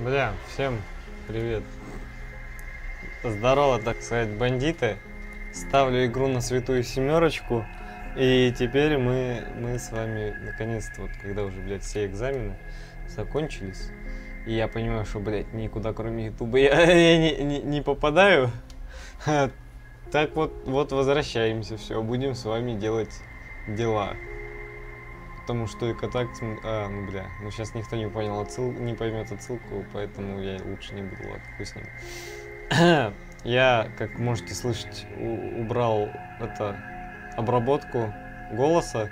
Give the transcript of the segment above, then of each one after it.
Бля, всем привет. Здорово, так сказать, бандиты. Ставлю игру на святую семерочку. И теперь мы с вами, наконец-то, вот когда уже, блядь, все экзамены закончились, и я понимаю, что, блядь, никуда кроме ютуба я не попадаю. Так вот возвращаемся, все, будем с вами делать дела. Потому что и так... ну бля, ну сейчас никто не понял не поймет отсылку, поэтому я лучше не буду, ладно, хуй с ним. Я, как можете слышать, убрал обработку голоса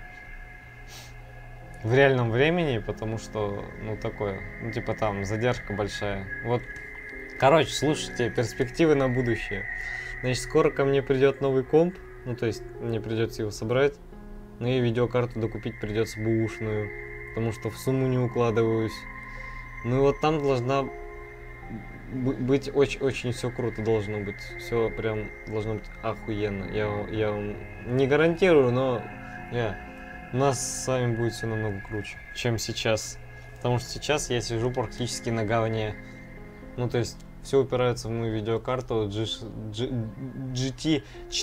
в реальном времени, потому что, ну такое, ну типа там задержка большая. Вот, короче, слушайте, перспективы на будущее. Значит, скоро ко мне придет новый комп, ну то есть мне придется его собрать. Ну и видеокарту докупить придется бэушную, потому что в сумму не укладываюсь. Ну и вот там должна быть очень все круто должно быть. Все прям должно быть охуенно. Я вам не гарантирую, но у нас с вами будет все намного круче, чем сейчас. Потому что сейчас я сижу практически на говне. Ну то есть все упирается в мою видеокарту GT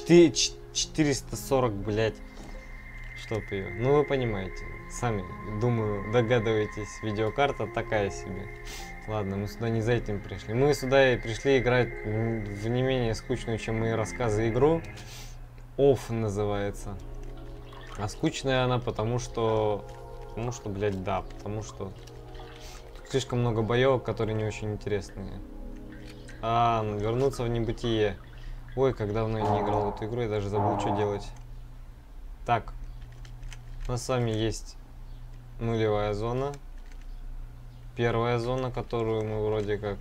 440, блять. Чтоб ее. Ну вы понимаете, сами, думаю, догадываетесь, видеокарта такая себе. Ладно, мы сюда не за этим пришли. Мы сюда и пришли играть в не менее скучную, чем мои рассказы, игру. Off называется. А скучная она потому что, блядь, да, потому что слишком много боевок, которые не очень интересные. Вернуться в небытие. Ой, как давно я не играл в эту игру, я даже забыл, что делать. Так. У нас с вами есть нулевая зона. Первая зона, которую мы вроде как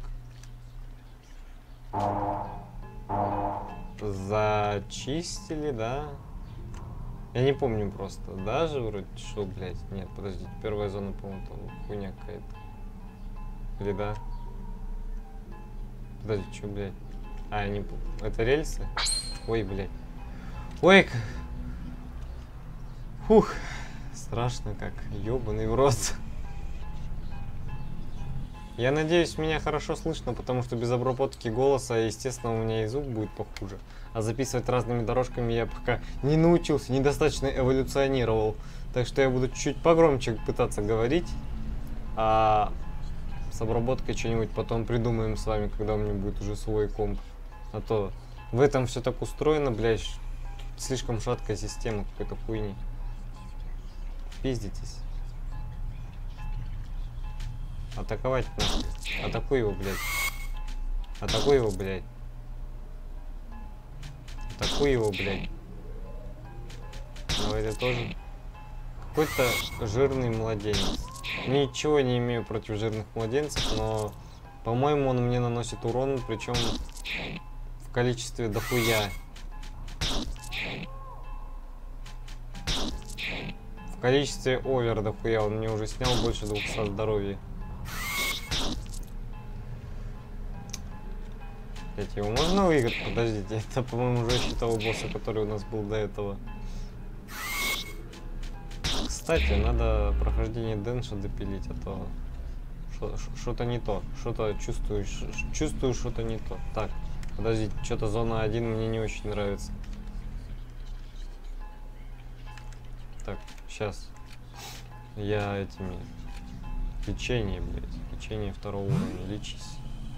зачистили, да? Я не помню просто. Даже вроде что, блядь. Нет, подождите. Первая зона, по-моему, там хуйня какая-то. Или да? Подождите, что, блядь? Я не помню. Это рельсы? Ой, блядь. Ой, фух. Страшно как, ёбаный в рот. Я надеюсь, меня хорошо слышно, потому что без обработки голоса, естественно, у меня и звук будет похуже. А записывать разными дорожками я пока не научился, недостаточно эволюционировал. Так что я буду чуть-чуть погромче пытаться говорить. А с обработкой что-нибудь потом придумаем с вами, когда у меня будет уже свой комп. А то в этом все так устроено, блядь, слишком шаткая система какой-то хуйни. Пиздитесь. Атаковать нахуй. Атакуй его, блядь. Атакуй его, блядь. Атакуй его, блядь. Давай ты тоже. Какой-то жирный младенец. Ничего не имею против жирных младенцев, но, по-моему, он мне наносит урон, причем в количестве дохуя. В количестве овер дохуя. Он мне уже снял больше 200 здоровья. Его можно выиграть? Подождите, это, по-моему, уже того босса, который у нас был до этого. Кстати, надо прохождение Дэнша допилить, а то что-то не то. Что-то чувствую, что-то не то. Так, подождите, что-то зона 1 мне не очень нравится. Так, сейчас. Я этими... Лечение, блядь. Лечение 2-го уровня. Лечись.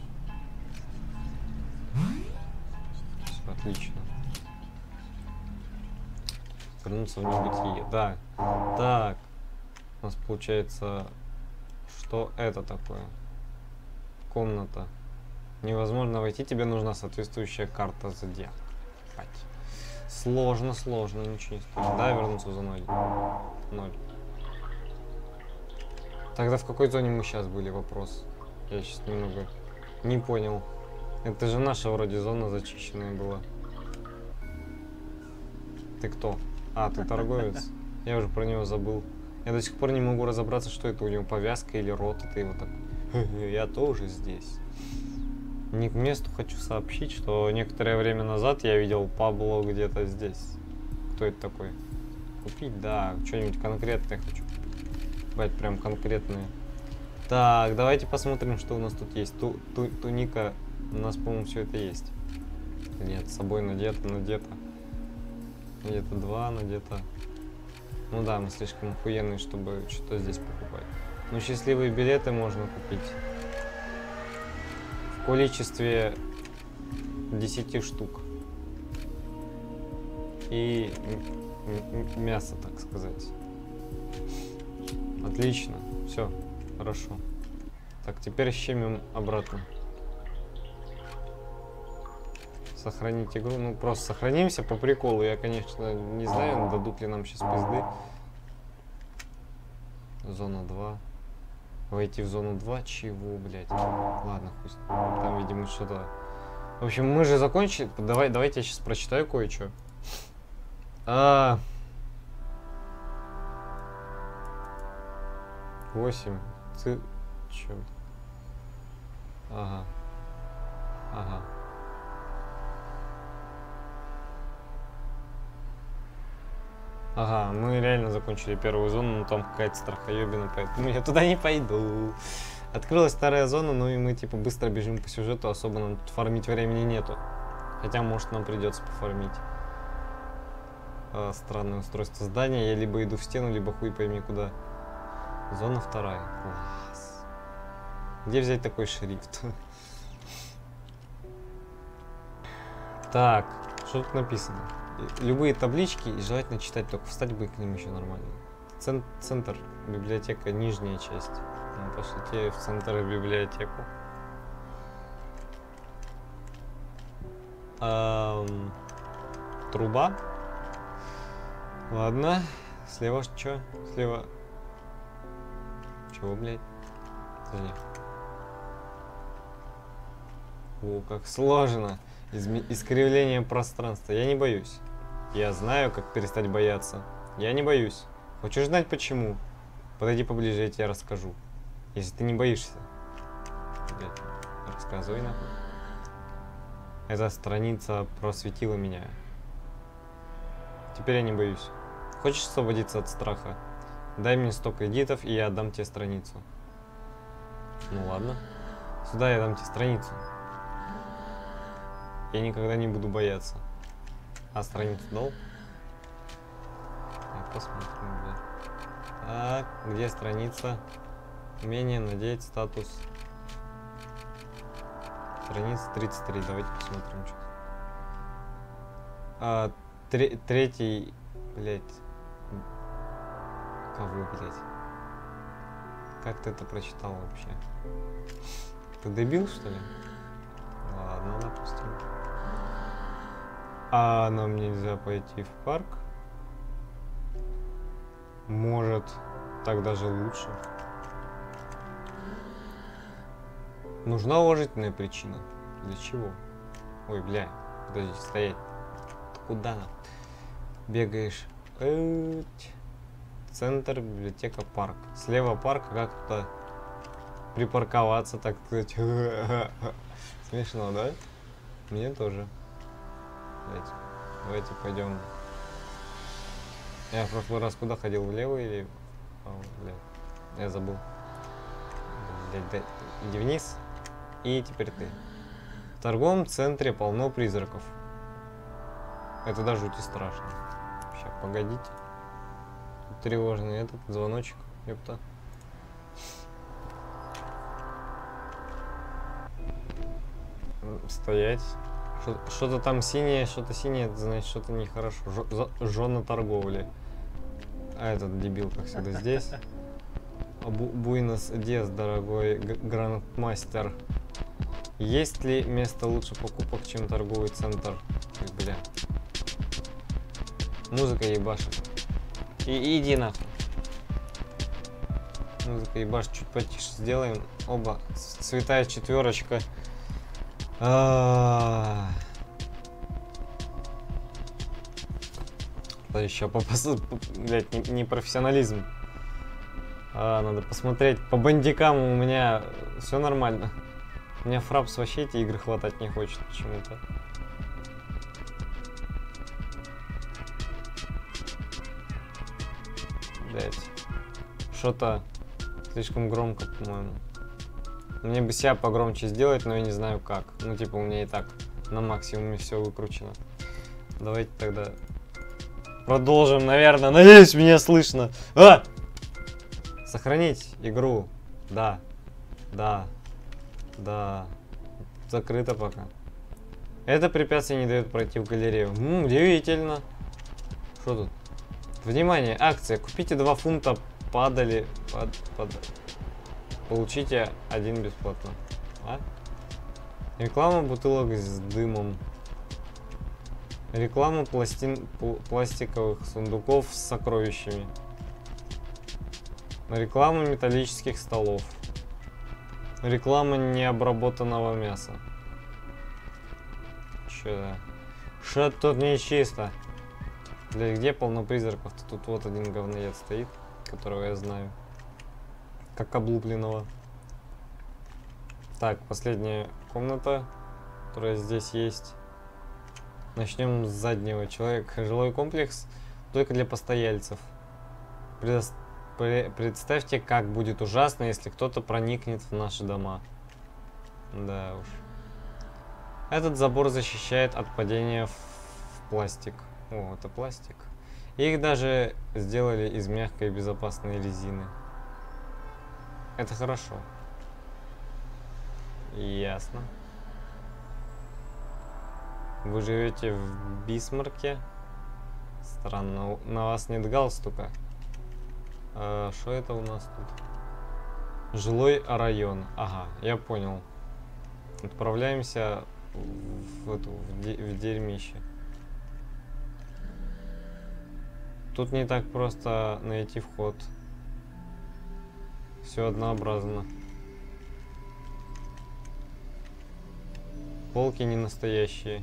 Все, отлично. Вернуться в небытие. Да. Так. У нас получается... Что это такое? Комната. Невозможно войти. Тебе нужна соответствующая карта зодиака. Сложно, ничего не стоит. Да, вернуться в зону 1. 0. Тогда в какой зоне мы сейчас были? Вопрос. Я сейчас немного не понял. Это же наша вроде зона зачищенная была. Ты кто? Ты торговец? Я уже про него забыл. Я до сих пор не могу разобраться, что это у него, повязка или рот. Это его так... Я тоже здесь. Не к месту хочу сообщить, что некоторое время назад я видел Пабло где-то здесь. Кто это такой? Купить? Да, что-нибудь конкретное хочу. Брать прям конкретное. Так, давайте посмотрим, что у нас тут есть. Туника. У нас, по-моему, все это есть. Нет, с собой надето. Надето 2, надето. Ну да, мы слишком охуенные, чтобы что-то здесь покупать. Ну, счастливые билеты можно купить. В количестве 10 штук. И мясо, так сказать. Отлично. Все, хорошо. Так, теперь щемим обратно. Сохранить игру. Ну, просто сохранимся по приколу. Я, конечно, не знаю, дадут ли нам сейчас пизды. Зона 2. Войти в зону 2? Чего, блядь? Ладно, пусть. Там, видимо, что-то... В общем, мы же закончили. Давайте я сейчас прочитаю кое-что. 8. Чё? Ага. Ага, мы реально закончили первую зону, но там какая-то страхоебина, поэтому я туда не пойду. Открылась вторая зона, ну и мы типа быстро бежим по сюжету, особо нам тут фармить времени нету. Хотя, может, нам придется пофармить. Странное устройство здания. Я либо иду в стену, либо хуй пойми куда. Зона вторая. Класс. Где взять такой шрифт? Так, что тут написано? Любые таблички и желательно читать, только встать бы к ним еще нормально. Центр, библиотека, нижняя часть. Ну, пошлите в центр и библиотеку. Труба. Ладно. Слева что? Слева. Чего, блядь? Подожди. О, как сложно. Искривление пространства. Я не боюсь. Я знаю, как перестать бояться. Я не боюсь. Хочешь знать почему? Подойди поближе, я тебе расскажу. Если ты не боишься. Блядь, рассказывай нахуй. Эта страница просветила меня. Теперь я не боюсь. Хочешь освободиться от страха? Дай мне 100 кредитов, и я отдам тебе страницу. Ну ладно. Сюда я дам тебе страницу. Я никогда не буду бояться. А страницу дал? Так, посмотрим, блядь. Так, где страница? Умение надеть статус. Страница 33. Давайте посмотрим, что. Третий, блядь. Кого, блядь? Как ты это прочитал вообще? Ты дебил, что ли? Ладно, допустим. А нам нельзя пойти в парк? Может, так даже лучше. Нужна уважительная причина. Для чего? Ой, бля, подожди, стоять. Ты куда? Бегаешь. Центр, библиотека, парк. Слева парк, как туда припарковаться, так сказать. Смешно, да? Мне тоже. Давайте пойдем. Я в прошлый раз куда ходил? Влево или... блядь, я забыл. Блядь, иди вниз. И теперь ты. В торговом центре полно призраков. Это до жути страшно. Сейчас, погодите. Тут тревожный этот звоночек. Ёпта. Стоять. Что-то там синее, это значит что-то нехорошо. Жжёно торговли. А этот дебил, как всегда, здесь. Буэнос Диас, дорогой грандмастер. Есть ли место лучше покупок, чем торговый центр? Ой, бля. Музыка ебашит. Иди нахуй. Музыка ебашит, чуть потише сделаем. Оба. Святая четверочка. Еще блять, непрофессионализм. Надо посмотреть. По бандикам у меня все нормально. У меня фрапс вообще эти игры хватать не хочет почему-то. Блять. Что-то Слишком громко, по-моему. Мне бы себя погромче сделать, но я не знаю как. Ну, типа, у меня и так на максимуме все выкручено. Давайте тогда продолжим, наверное. Надеюсь, меня слышно. А! Сохранить игру. Да. Да. Да. Закрыто пока. Это препятствие не дает пройти в галерею. Удивительно. Что тут? Внимание, акция. Купите 2 фунта, получите 1 бесплатно. А? Реклама бутылок с дымом. Реклама пластиковых сундуков с сокровищами. Реклама металлических столов. Реклама необработанного мяса. Что тут нечисто? Для где полно призраков-то? Тут вот один говноед стоит, которого я знаю. Как облупленного. Так, последняя комната, которая здесь есть. Начнем с заднего. Жилой комплекс только для постояльцев. Представьте, как будет ужасно, если кто-то проникнет в наши дома. Да уж. Этот забор защищает от падения в пластик. О, это пластик. Их даже сделали из мягкой и безопасной резины. Это хорошо. Ясно. Вы живете в Бисмарке? Странно, на вас нет галстука. Что это у нас тут? Жилой район. Ага, я понял. Отправляемся в дерьмище. Тут не так просто найти вход. Все однообразно. Полки не настоящие.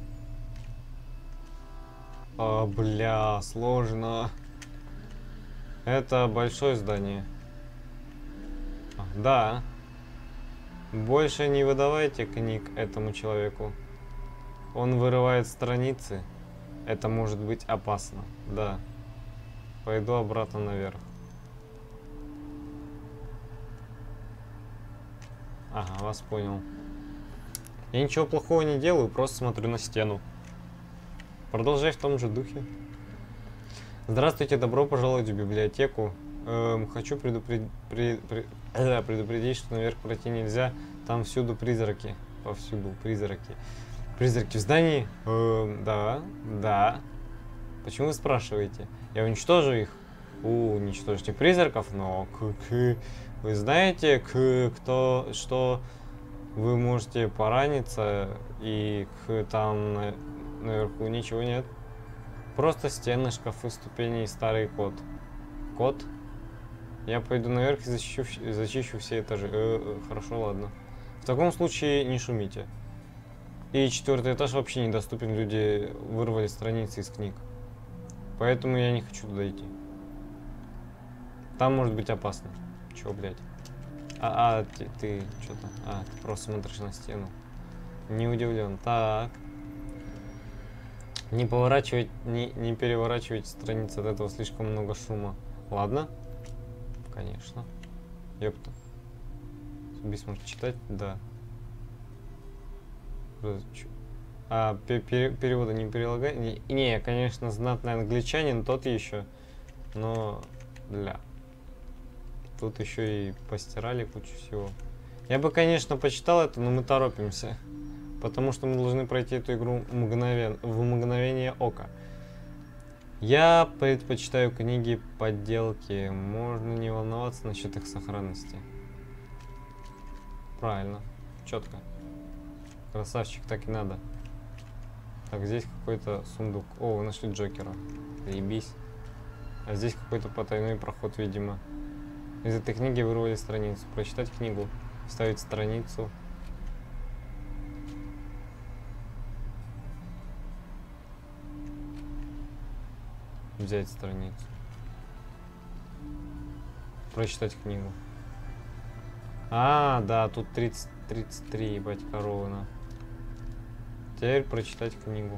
Бля, сложно. Это большое здание. Да. Больше не выдавайте книг этому человеку. Он вырывает страницы. Это может быть опасно. Да. Пойду обратно наверх. Ага, вас понял. Я ничего плохого не делаю, просто смотрю на стену. Продолжай в том же духе. Здравствуйте, добро пожаловать в библиотеку. Хочу предупредить, что наверх пройти нельзя. Там всюду призраки. Повсюду призраки. Призраки в здании? Да, да. Почему вы спрашиваете? Я уничтожу их. Уничтожьте призраков, но вы знаете, что вы можете пораниться, и там наверху ничего нет. Просто стены, шкафы, ступени и старый код. Код? Я пойду наверх и зачищу все этажи. Хорошо, ладно. В таком случае не шумите. И 4-й этаж вообще недоступен. Люди вырвали страницы из книг. Поэтому я не хочу туда идти. Там может быть опасно. Чего, блядь? Ты что-то... ты просто смотришь на стену. Не удивлен. Так. Не переворачивать страницы, от этого слишком много шума. Ладно? Конечно. Ёпта. Бисмарк читать? Да. Перевода не перелагай? Не, конечно, знатный англичанин, тот еще. Но... Тут еще и постирали кучу всего. Я бы, конечно, почитал это, но мы торопимся. Потому что мы должны пройти эту игру в мгновение ока. Я предпочитаю книги подделки. Можно не волноваться насчет их сохранности. Правильно. Четко. Красавчик, так и надо. Так, здесь какой-то сундук. О, вы нашли Джокера. Заебись. А здесь какой-то потайной проход, видимо. Из этой книги вырвали страницу. Прочитать книгу. Вставить страницу. Взять страницу. Прочитать книгу. Да, тут 33, ебать, корона. Теперь прочитать книгу.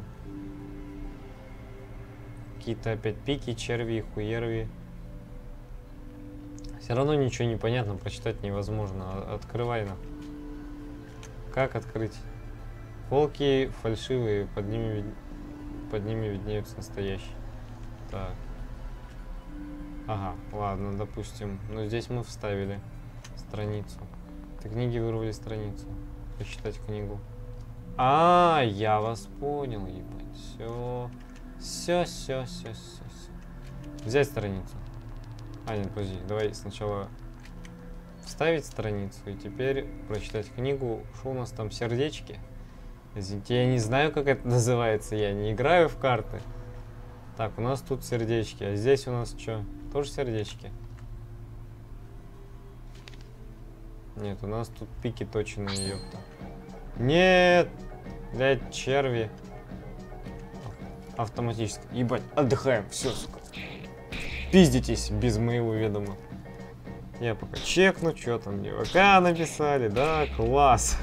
Какие-то опять пики, черви и хуерви. Все равно ничего не понятно, прочитать невозможно. Открывай нам. Как открыть? Полки фальшивые, под ними виднеются настоящие. Так. Ага, ладно, допустим. Но здесь мы вставили страницу. Ты книги вырвали страницу. Почитать книгу. А, я вас понял, ебать. Все. Взять страницу. А, нет, подожди. Давай сначала вставить страницу и теперь прочитать книгу. Что у нас там, сердечки? Извините, я не знаю, как это называется. Я не играю в карты. Так, у нас тут сердечки. А здесь у нас что? Тоже сердечки? Нет, у нас тут пики точеные, ёпта. Нет! Блядь, черви. Автоматически. Ебать, отдыхаем. Все, сука. Пиздитесь без моего ведома. Я пока чекну, что там мне ВК написали. Да, класс.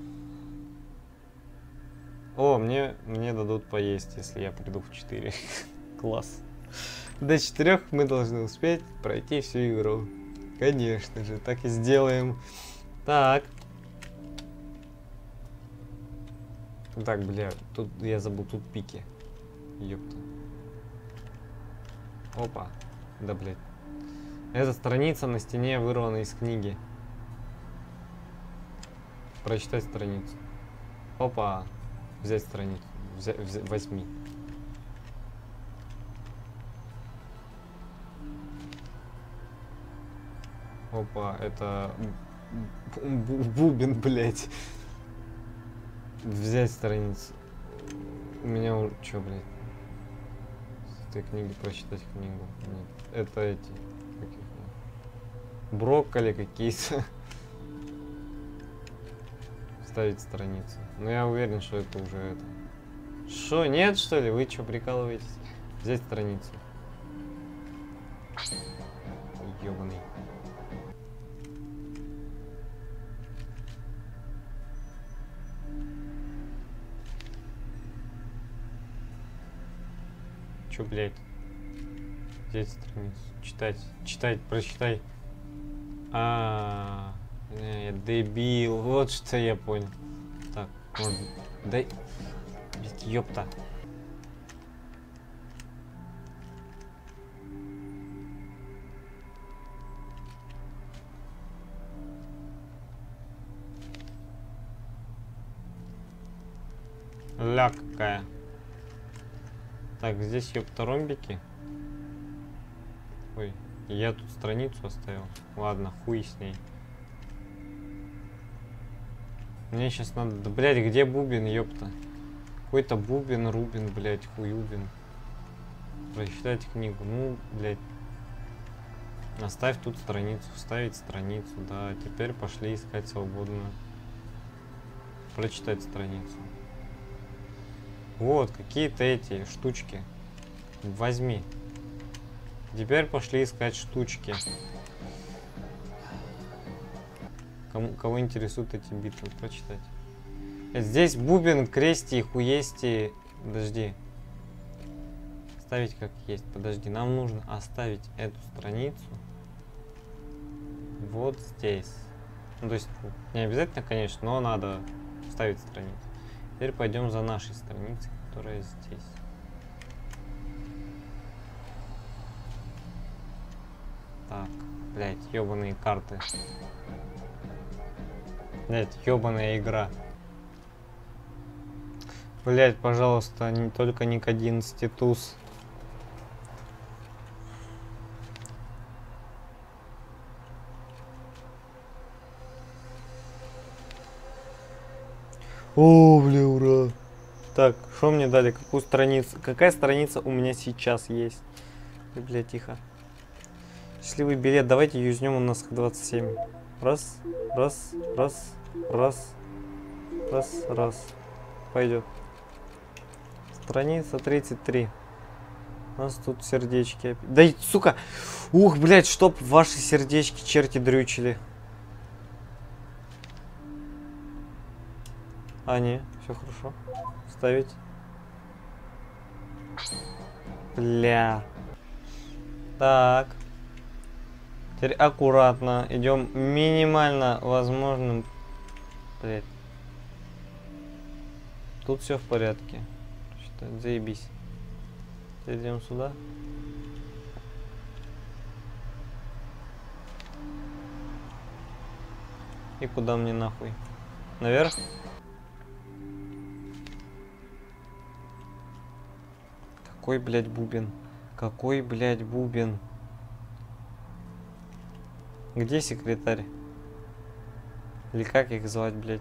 О, мне дадут поесть, если я приду в 4. Класс. До 4 мы должны успеть пройти всю игру. Конечно же, так и сделаем. Так. Так, бля, тут я забыл, тут пики. Ёпта. Опа. Да, блядь. Эта страница на стене вырвана из книги. Прочитать страницу. Опа. Взять страницу. Возьми. Опа, это бубен, блядь. Взять страницу. У меня уже... Чё, блядь? С этой книги прочитать книгу. Нет. Это эти... Брокколи какие-то. Вставить страницу. Но я уверен, что это уже это. Шо, нет, что ли? Вы чё, прикалываетесь? Взять страницу. Ёбаный. Чё, блядь? Взять страницу. Читать, прочитай. Я дебил. Вот что я понял. Так, можно. Дай. Блядь, ёпта. Ля какая. Так, здесь ёпта ромбики. Ой, я тут страницу оставил. Ладно, хуй с ней. Мне сейчас надо... Да, блядь, где бубен, ёпта? Какой-то бубен, рубин, блядь, хуюбин. Прочитать книгу. Ну, блядь. Оставь тут страницу. Вставить страницу, да. Теперь пошли искать свободную. Прочитать страницу. Вот, какие-то эти штучки. Возьми. Теперь пошли искать штучки. Кого интересуют эти битвы, прочитать. Здесь бубен, крести, хуести. Подожди. Оставить как есть. Подожди, нам нужно оставить эту страницу вот здесь. Ну, то есть, не обязательно, конечно, но надо вставить страницу. Теперь пойдем за нашей страницей, которая здесь. Так, блять, ёбаные карты. Блять, ёбаная игра. Блять, пожалуйста, не только не к 11 туз. О, бля, ура. Так, что мне дали? Какую страницу? Какая страница у меня сейчас есть? Бля, тихо. Счастливый билет. Давайте юзнем, у нас 27. Раз, раз, раз, раз, раз, раз. Пойдет. Страница 33. У нас тут сердечки. Да, сука! Ух, блядь, чтоб ваши сердечки черти дрючили. А, не, все хорошо. Ставить. Бля. Так. Теперь аккуратно идем минимально возможным. Блять. Тут все в порядке. Что, заебись. Идем сюда. И куда мне нахуй? Наверх? Какой, блядь, бубен? Какой, блядь, бубен? Где секретарь? Или как их звать, блядь?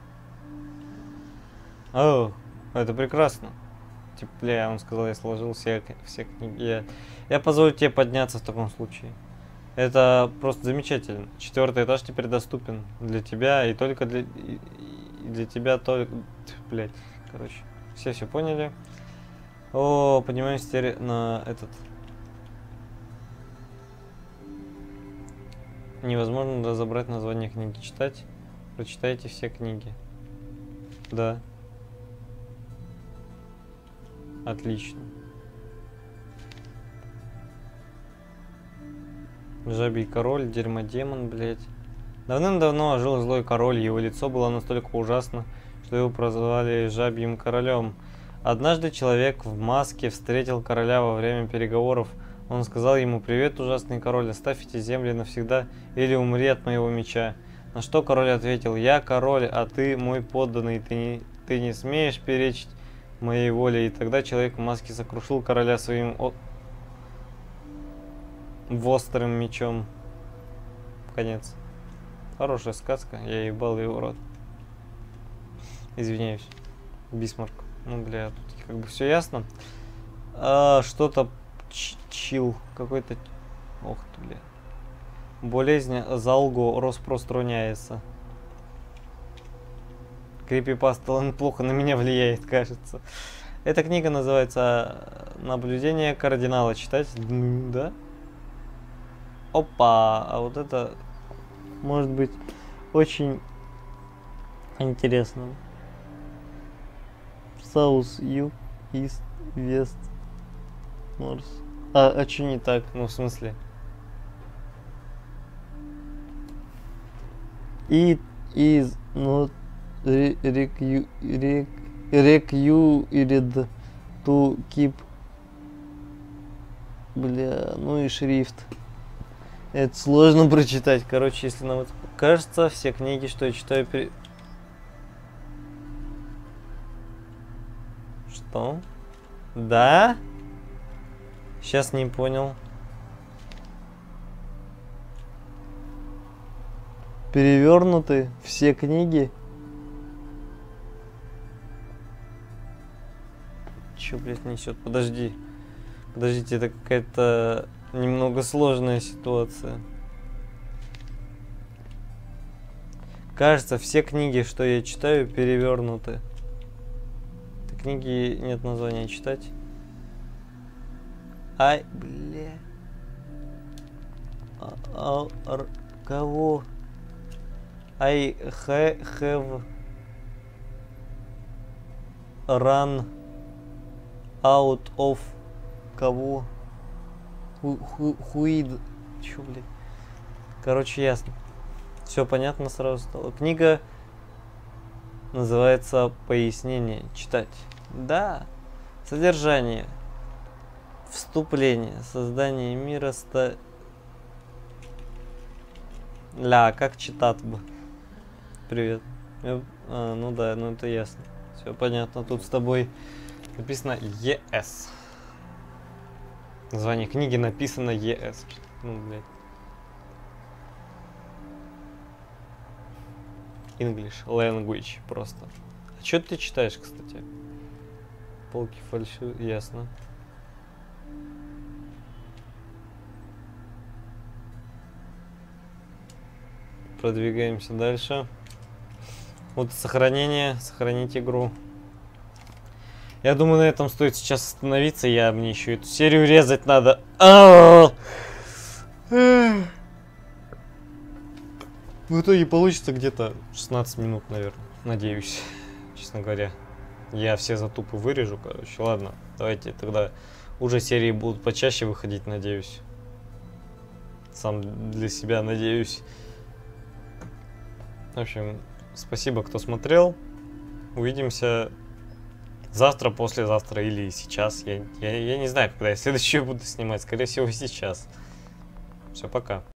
О, это прекрасно. Типа, бля, он сказал, я сложил все книги. Я позволю тебе подняться в таком случае. Это просто замечательно. 4-й этаж теперь доступен для тебя и только для тебя только... Блять, короче, все поняли. О, поднимаемся теперь на этот... Невозможно разобрать название книги. Читать? Прочитайте все книги. Да. Отлично. Жабий король, дерьмодемон, блять. Давным-давно жил злой король, его лицо было настолько ужасно, что его прозвали Жабьим королем. Однажды человек в маске встретил короля во время переговоров. Он сказал ему: «Привет, ужасный король, оставь эти земли навсегда или умри от моего меча». На что король ответил: «Я король, а ты мой подданный, ты не смеешь перечить моей воле». И тогда человек в маске сокрушил короля своим острым мечом. Конец. Хорошая сказка, я ебал его рот. Извиняюсь. Бисмарк. Ну, бля, тут как бы все ясно. Что-то чил. Какой-то... Ох ты, бля. Болезнь залго распространяется. Крипипаста, он плохо на меня влияет, кажется. Эта книга называется «Наблюдение кардинала». Читать? Да? Опа! А вот это может быть очень интересно. South, Юг, East, West, North. А что не так? Ну, в смысле? It is not required to keep... Бля, ну и шрифт. Это сложно прочитать. Короче, если нам это кажется, все книги, что я читаю... Что? Да? Сейчас не понял. Перевернуты все книги. Че, блядь, несет? Подожди. Подождите, это какая-то немного сложная ситуация. Кажется, все книги, что я читаю, перевернуты. Это книги нет названия читать. Ай, бля. Кого? I have run out of кого? Хуид. Чё, блядь? Короче, ясно. Все понятно сразу стало. Книга называется «Пояснение». Читать. Да. Содержание. Вступление. Создание мира Ля, как читать бы? Привет. Ну да, ну это ясно. Все понятно. Тут с тобой написано ЕС. Название книги написано ЕС. Ну, блядь. English language просто. А что ты читаешь, кстати? Полки фальшивые, ясно. Продвигаемся дальше. Вот сохранение, сохранить игру. Я думаю, на этом стоит сейчас остановиться. Мне еще эту серию резать надо. В итоге получится где-то 16 минут, наверное. Надеюсь, честно говоря. Я все затупы вырежу, короче. Ладно, давайте тогда уже серии будут почаще выходить, надеюсь. сам для себя надеюсь. В общем, спасибо, кто смотрел. Увидимся завтра, послезавтра или сейчас. Я не знаю, когда я следующую буду снимать. Скорее всего, сейчас. Все, пока.